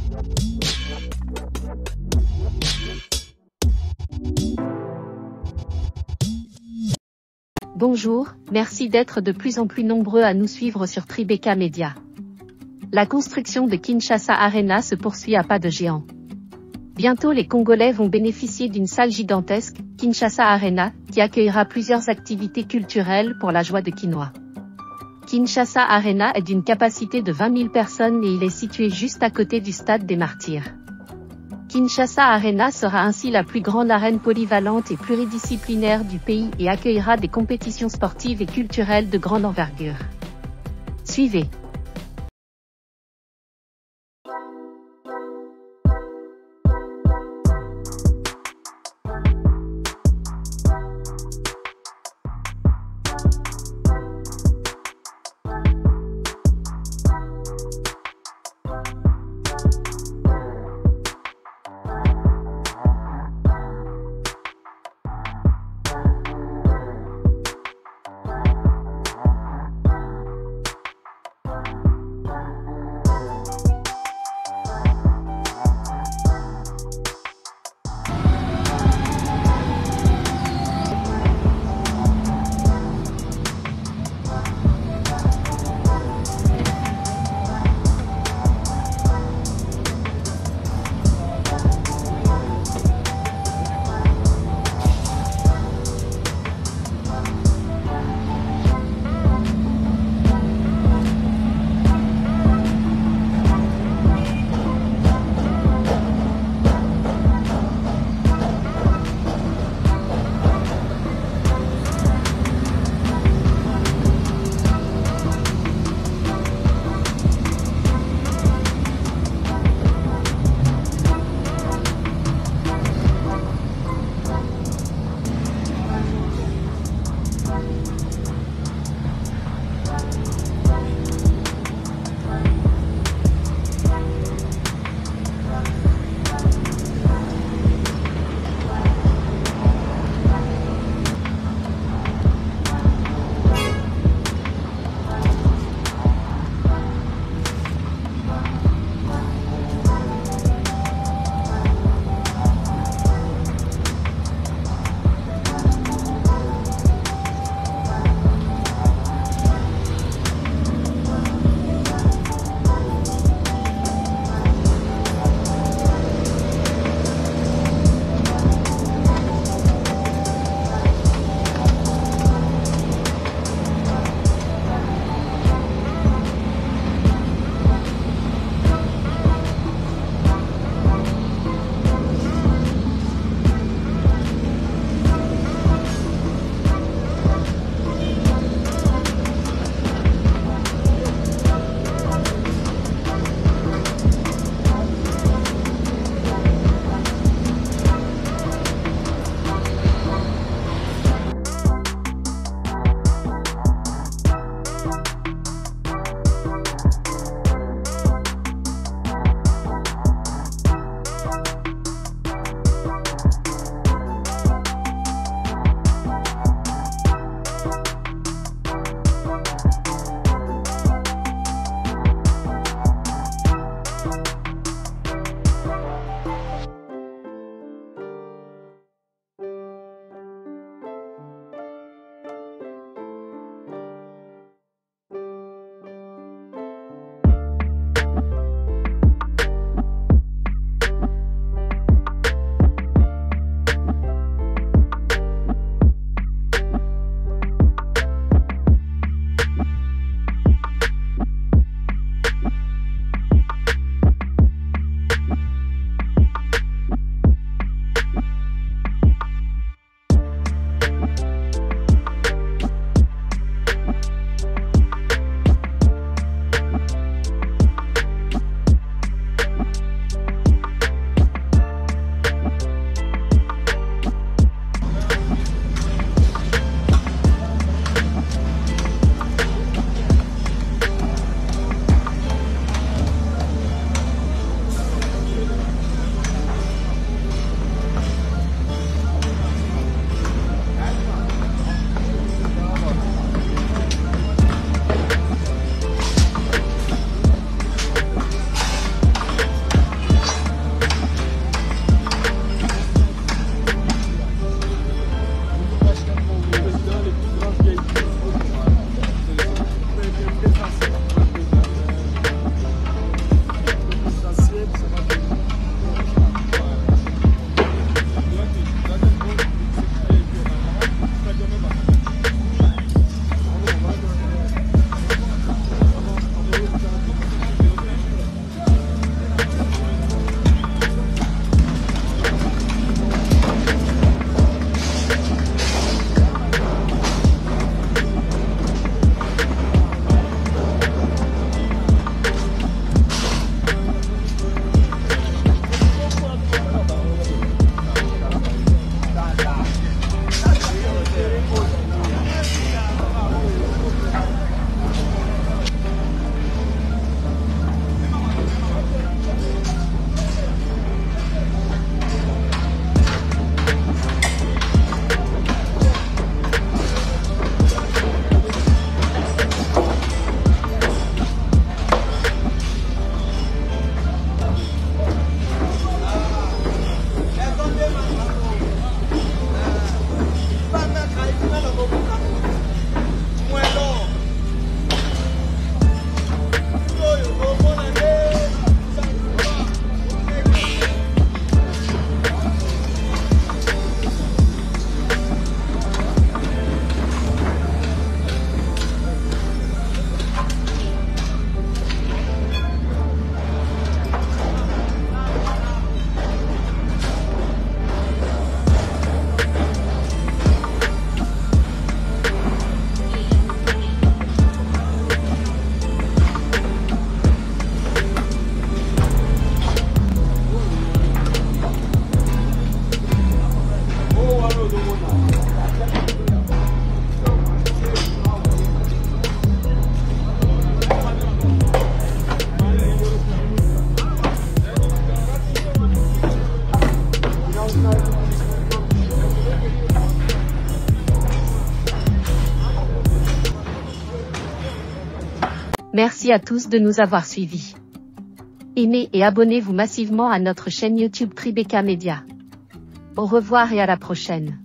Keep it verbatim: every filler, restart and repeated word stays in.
Bonjour, merci d'être de plus en plus nombreux à nous suivre sur Tribeca Media. La construction de Kinshasa Arena se poursuit à pas de géant. Bientôt les Congolais vont bénéficier d'une salle gigantesque, Kinshasa Arena, qui accueillera plusieurs activités culturelles pour la joie de Kinois. Kinshasa Arena est d'une capacité de vingt mille personnes et il est situé juste à côté du stade des Martyrs. Kinshasa Arena sera ainsi la plus grande arène polyvalente et pluridisciplinaire du pays et accueillera des compétitions sportives et culturelles de grande envergure. Suivez. Merci à tous de nous avoir suivis. Aimez et abonnez-vous massivement à notre chaîne YouTube Tribeca Media. Au revoir et à la prochaine.